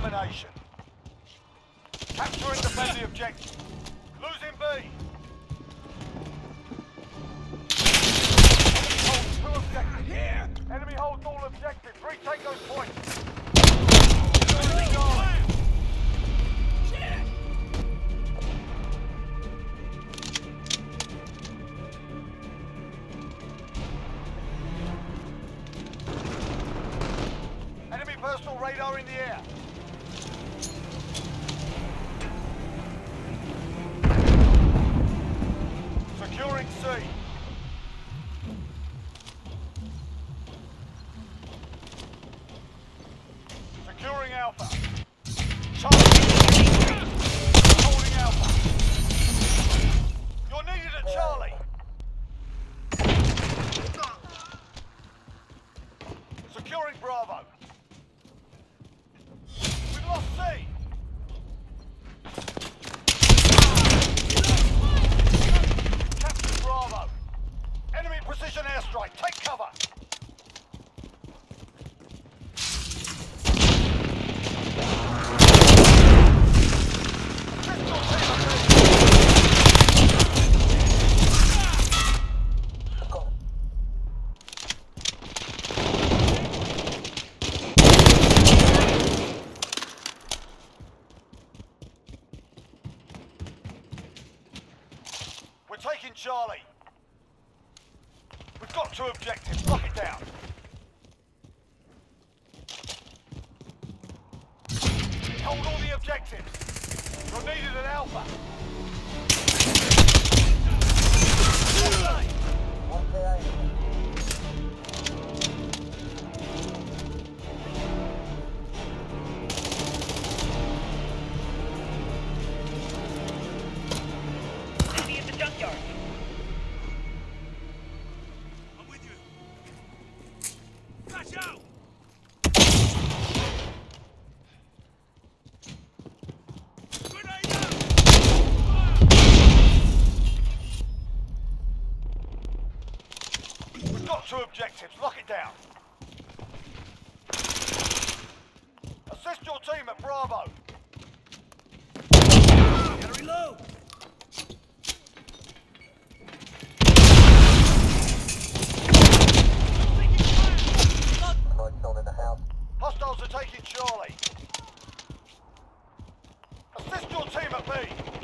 domination. Capture and defend the objective. Losing B. Enemy holds 2 objectives. Here! Enemy holds all objectives. Retake those points. Shit! Enemy personal radar in the air. Securing C. Securing Alpha. Charlie. Holding Alpha. You're needed at Charlie. Securing Bravo. We've lost C. Capture Bravo. Enemy precision airstrike. Take cover. Assist your team at B. We're taking Charlie. We've got 2 objectives. Lock it down. Hold all the objectives. You're needed at Alpha. Enemy at the junkyard. I'm with you. Flash out! Grenade out! We've got 2 objectives. Lock it down. Assist your team at Bravo. Gotta reload! Hostiles are taking Charlie. Assist your team at B.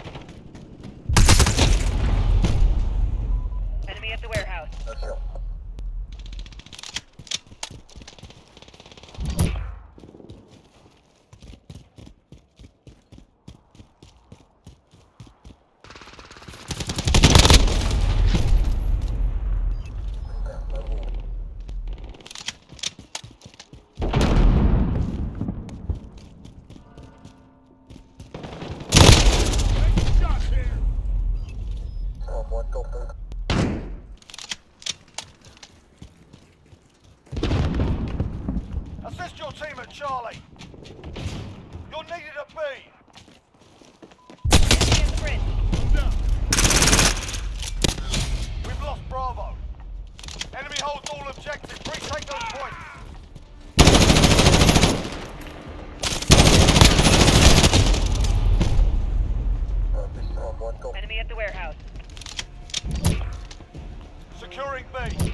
Enemy at the warehouse. Shots here! Assist your team at Charlie. You're needed at B. Enemy at the bridge. I'm down. We've lost Bravo. Enemy holds all objectives. Retake those points. Enemy at the warehouse. Securing B.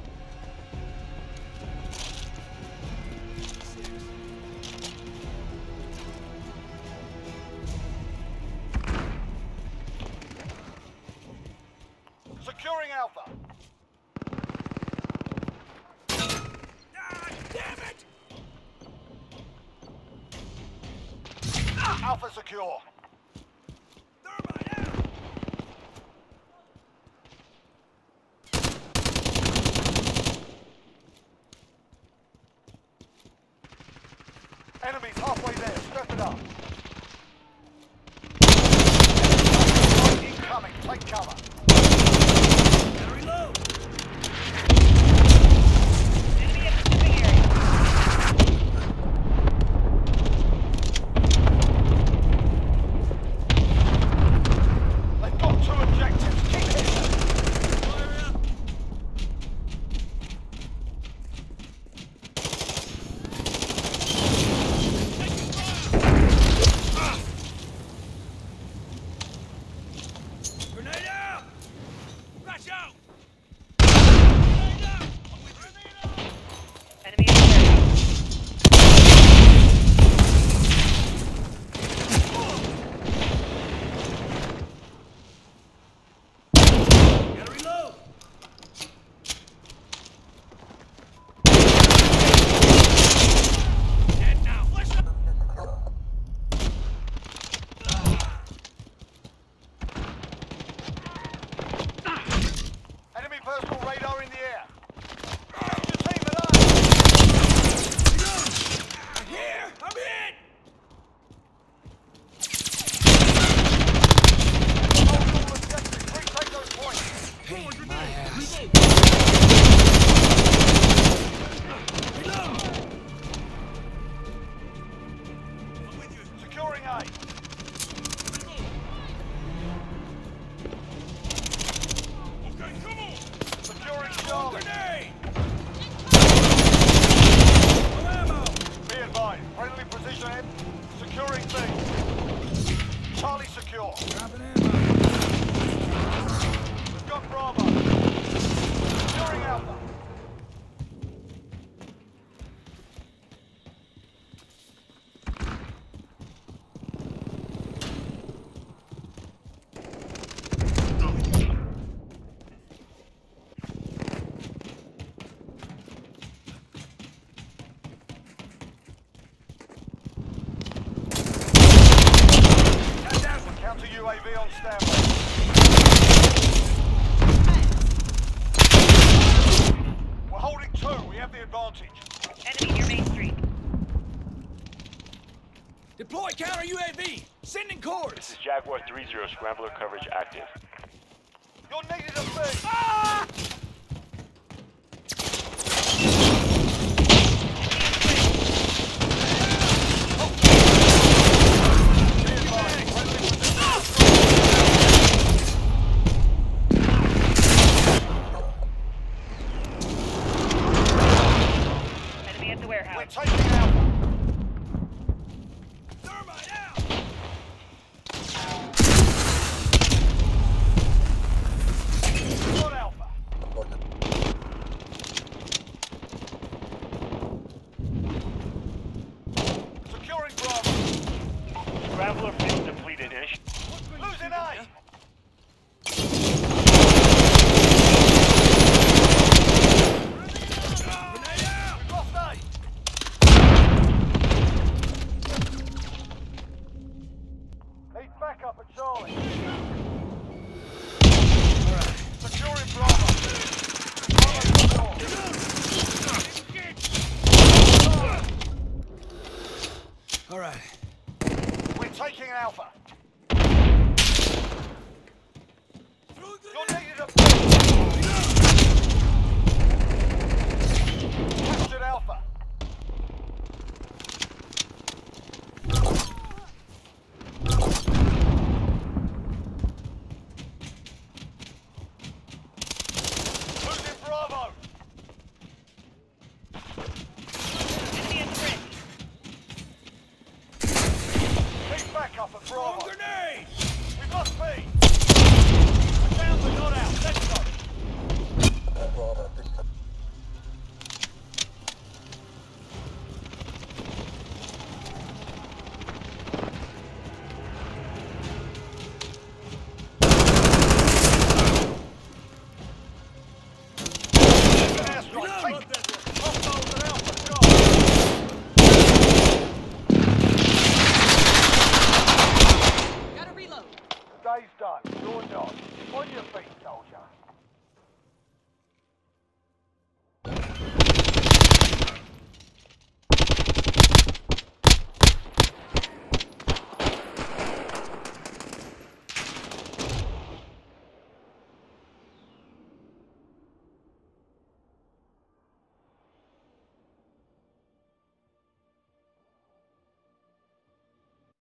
Securing Alpha. Ah, damn it! Alpha secure. Thermite out! Enemies halfway there. Step it up. Incoming. Take cover. Gotta reload! Enemy at the shipping area. They've got 2 objectives. Keep hitting them. Fire out! Taking fire! Securing B. Charlie secure. Dropping ammo. We've got Bravo. Securing Alpha. Counter UAV on standby. We're holding 2. We have the advantage. Enemy near Main Street. Deploy counter UAV. Sending This cords. is Jaguar 3-0, scrambler coverage active. You're needed at B. Ah! Enemy at the We're warehouse. taking Alpha. Thermite out. Got Alpha. Securing Bravo. Scrambler phase depleted. Losing A. Grenade out. We've lost A. Need backup at Charlie. Securing Bravo. Bravo secure. All right. We're taking Alpha. You're needed at B. Captured Alpha. Losing Bravo. Enemy at the bridge. Need backup at Throw Bravo. grenade. We've lost B.